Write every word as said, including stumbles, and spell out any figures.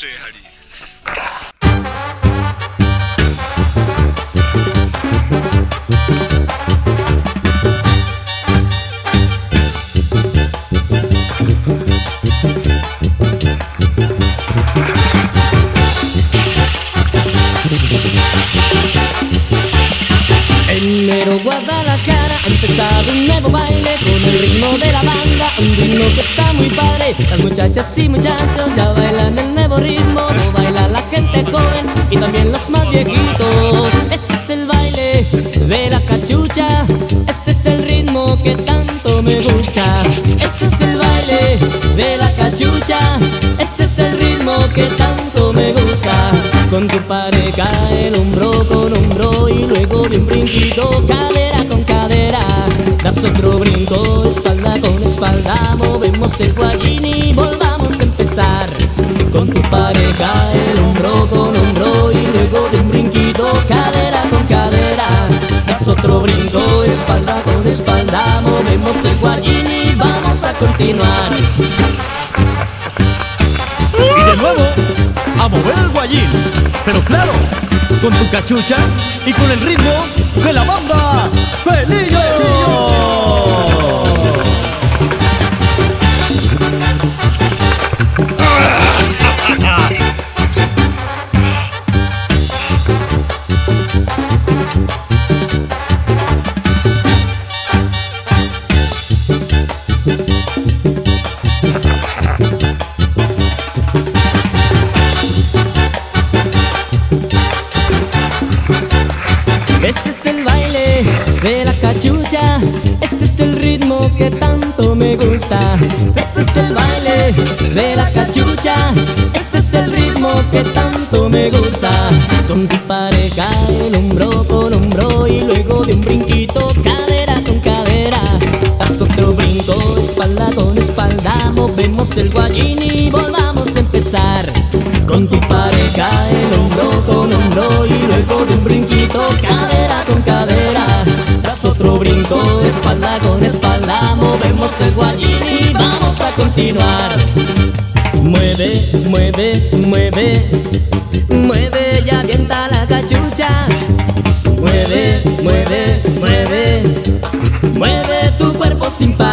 sé, Harry. En Mero Guadalajara ha empezado un nuevo baile con el ritmo de la banda, un ritmo que está muy padre. Las muchachas y muchachos ya bailan el nuevo ritmo, lo baila la gente joven y también los más viejitos. Este es el baile de la cachucha, este es el ritmo que tanto me gusta. Este es el baile de la cachucha, este es el ritmo que tanto me gusta. Con tu pareja el hombro con hombro y luego de un brinquito cadera con cadera. Das otro brinco espalda con espalda, movemos el guayín y volvamos a empezar. Con tu pareja el hombro con hombro y luego de un brinquito cadera con cadera. Das otro brinco espalda con espalda, movemos el guayín y vamos a continuar. Y de nuevo, a mover el guayín, pero claro, con tu cachucha y con el ritmo de la banda Pelillos. Este es el baile de la cachucha, este es el ritmo que tanto me gusta. Este es el baile de la cachucha, este es el ritmo que tanto me gusta. Con tu pareja el hombro con hombro y luego de un brinquito cadera con cadera. Das otro brinco espalda con espalda, movemos el guayín y volvamos a empezar. Con tu pareja el hombro con hombro y luego de un brinquito cadera con cadera. Tras otro brinco espalda con espalda, movemos el guayín y vamos a continuar. Mueve, mueve, mueve, mueve y avienta la cachucha. Mueve, mueve, mueve, mueve tu cuerpo sin parar.